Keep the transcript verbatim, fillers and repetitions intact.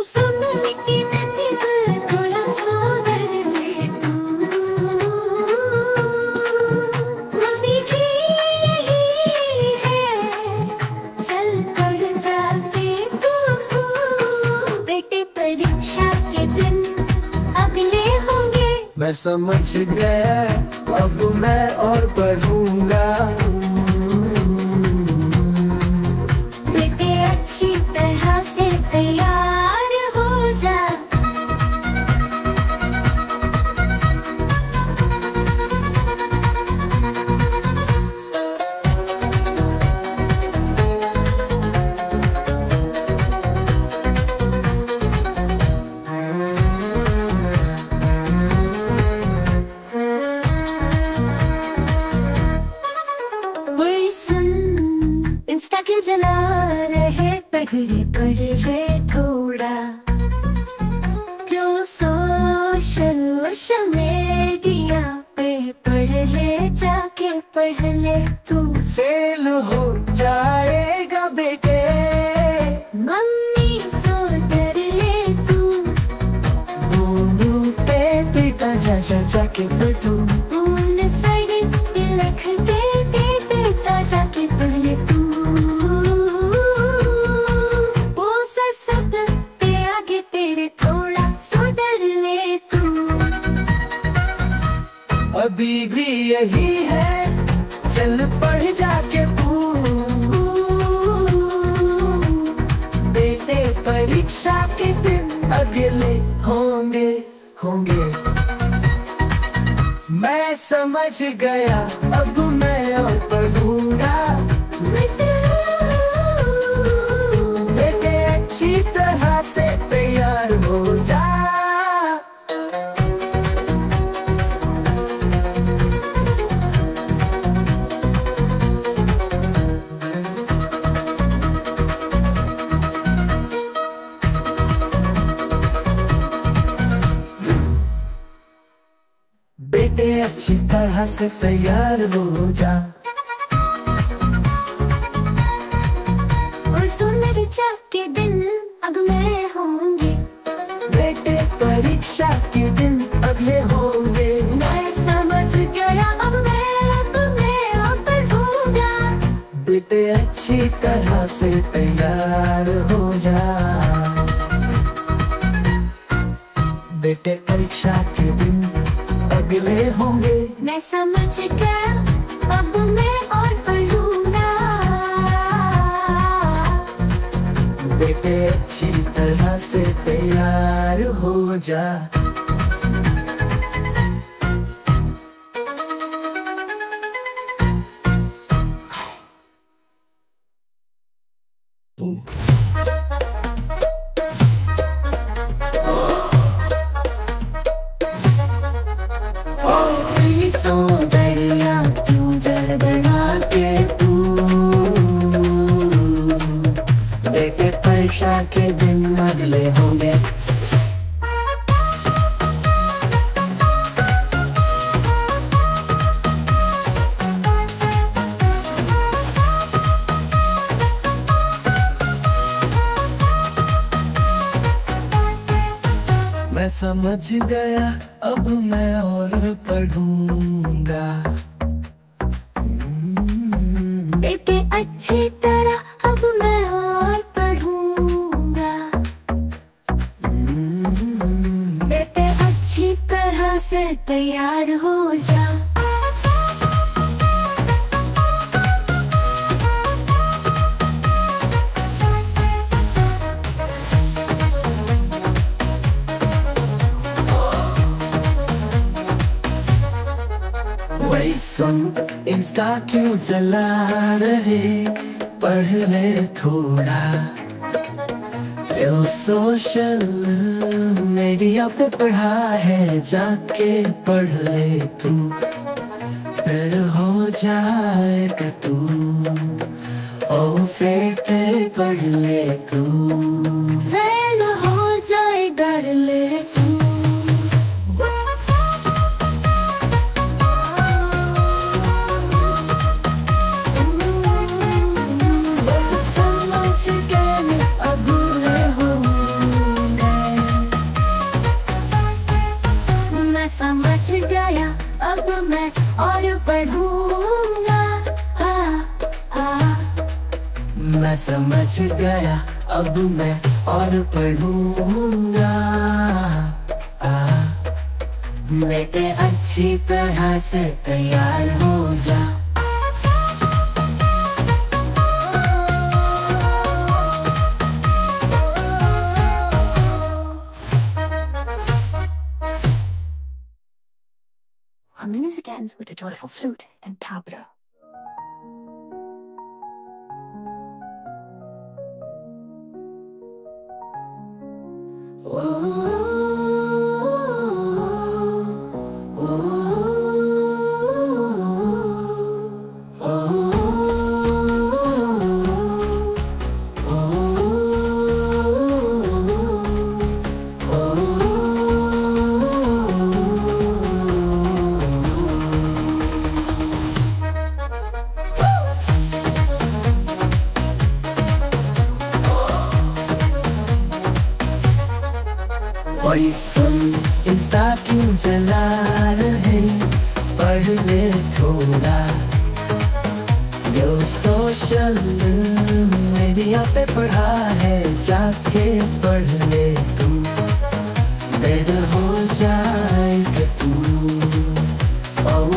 सुन लेकिन दिल थोड़ा सोच ले तू। मम्मी भी यही है, चल पढ़ जाते तू। बेटे परीक्षा के दिन अगले होंगे। मैं समझ गया अब मैं और पढ़ूंगा। बेटे अच्छी तरह से तैयार हो जा। वही सुन इंस्टा के जला रहे, पढ़ ले पढ़ ले थोड़ा। क्यों सोशल सोशल मीडिया पे पढ़ ले, जाके पढ़ ले तू। फेल हो जाएगा बेटे, मम्मी सो डर ले तू। दोनों पे बेटा जा जा जाके पढ़ तू। उन साइड लिख दे दे बेटा, जाके पढ़ ले तू। वो सब पे आगे तेरे थोड़ा सुधर ले तू। अभी भी यही है, चल पढ़ जाके पू। बेटे परीक्षा के दिन अगले होंगे होंगे। मैं समझ गया अब मैं और पढ़ूंगा। बेटे अच्छी तरह से तैयार हो जा। बेटे अच्छी तरह से तैयार हो जा। और सुन परीक्षा के दिन अगले होंगे। बेटे परीक्षा के दिन अगले होंगे। मैं समझ गया अब मैं तुम्हें और पढ़ूंगा। बेटे अच्छी तरह से तैयार हो जा। बेटे परीक्षा के दिन अगले होंगे। मैं समझ गया अब मैं और पढ़ूंगा। बेटे अच्छी तरह से तैयार हो जा। सौंदर्या तू जल बना के तू। बेटे परीक्षा के दिन अगले होंगे। मैं समझ गया अब मैं और पढ़ूंगा। बेटे अच्छी तरह अब मैं और पढ़ूंगा। बेटे अच्छी तरह से तैयार हो जा। वही सुन इंस्टा क्यों चला रहे, पढ़ ले थोड़ा। सोशल मीडिया पे पढ़ा है, जाके पढ़ ले तू। फिर हो जाएगा तू, ओ फिर पे पढ़ ले तू। फेल हो जाए डर ले तू। समझ गए अब मैं होऊंगा। मैं और पढ़ूंगा। हाँ हाँ मैं समझ गया अब मैं और पढ़ूंगा। बेटे अच्छी तरह से तैयार हो जा। Our music ends with a joyful flute and tabla. ओए सुन इंस्टा क्यों चला रहे, पढ़ ले थोड़ा। यो सोशल मीडिया पे पढ़ा है, जाके पढ़ ले तू। देर हो जाएगा तू। ओ